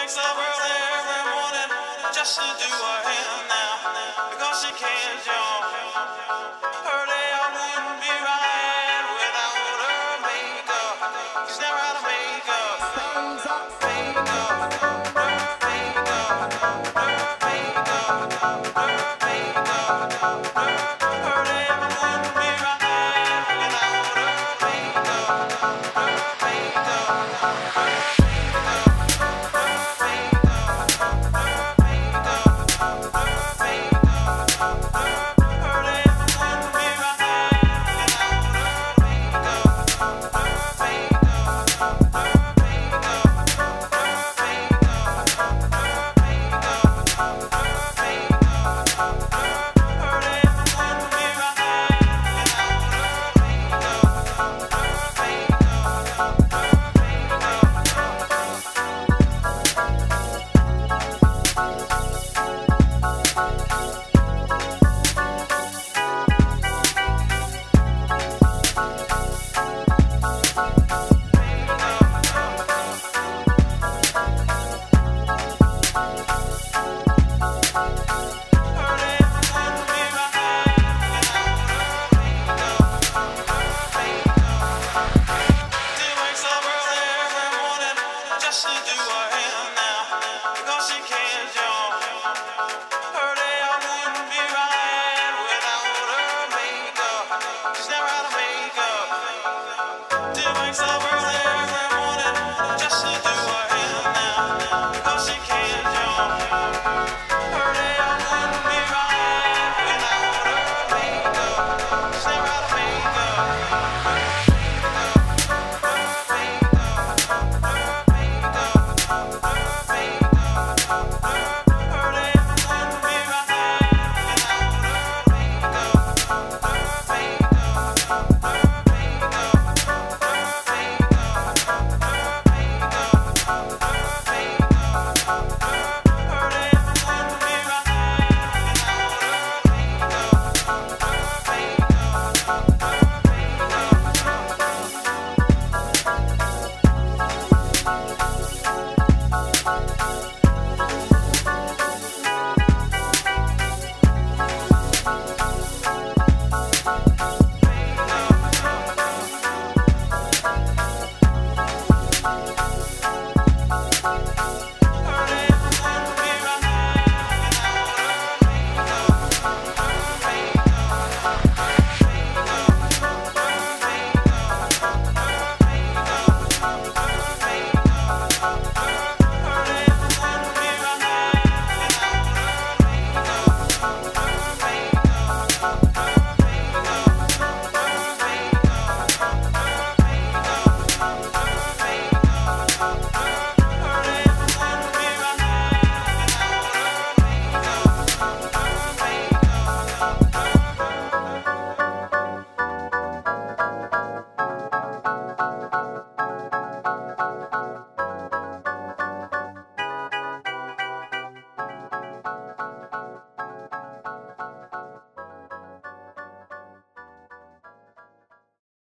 wakes up early every morning just to do her hair now, because she cares, y'all. Her day wouldn't be right without her makeup. She's never had a makeup. Makeup, her makeup, her makeup, her makeup. Her day wouldn't be right without her makeup. Her makeup. Just to do her hair now, because she can't.